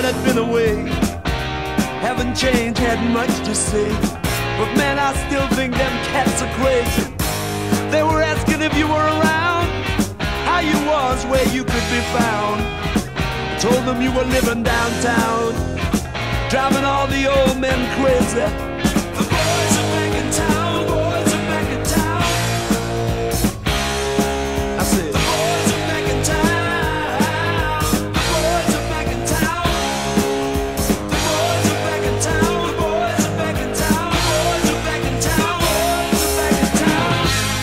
dad had been away, haven't changed, had much to say. But man, I still think them cats are crazy. They were asking if you were around, how you was, where you could be found. I told them you were living downtown, driving all the old men crazy. The boys are back in town, boys are back in town. I said, the boys are back in town, the boys are back in town. The boys are back in town, the boys are back in town, the boys are back in town, boys are back in town.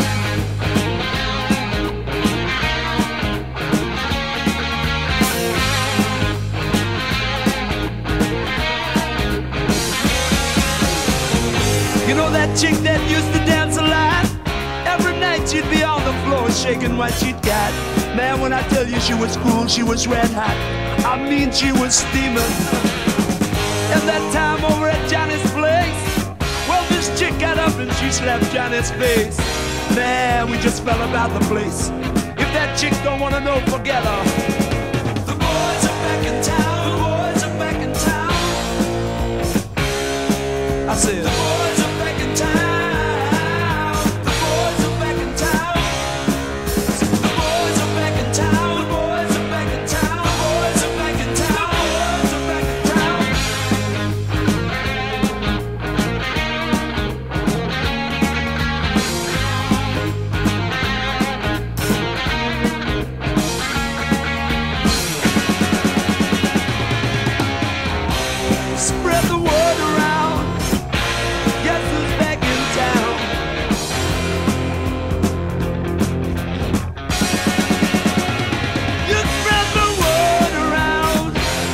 You know that chick that used to dance a lot? Every night she'd be on the floor shaking what she'd got. Man, when I tell you she was cool, she was red hot. I mean, she was steaming. And that time over at Johnny's place, well, this chick got up and she slapped Johnny's face. Man, we just fell about the place. If that chick don't wanna know, forget her. The boys are back in town, the boys are back in town. I said, the boys are back in town, the boys are back in town. I said, the boys are back in town, the boys are back in town, the boys are back in town, the boys are back in town. Spread the word around, guess who's back in town? You spread the word around.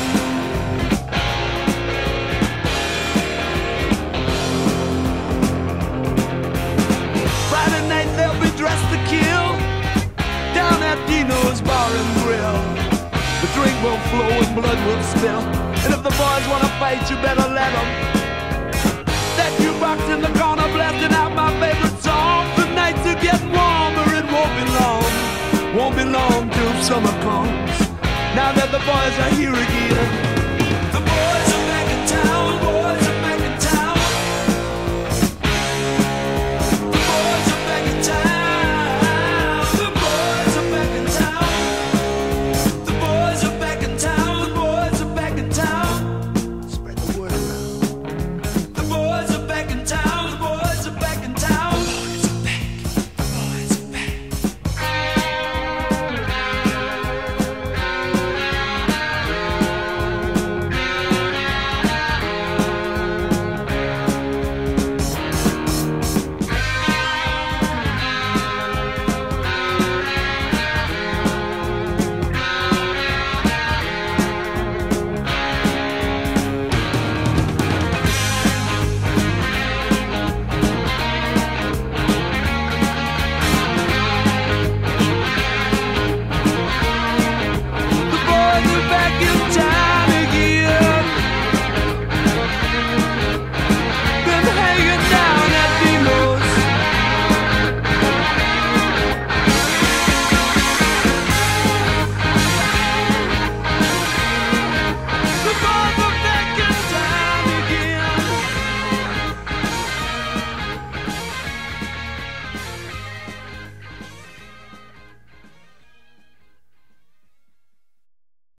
Friday night they'll be dressed to kill down at Dino's Bar and Grill. The drink will flow and blood will spill. And if the boys wanna fight, you better let them. That jukebox in the corner blasting out my favorite song. The nights are getting warmer, it won't be long. Won't be long till summer comes. Now that the boys are here again.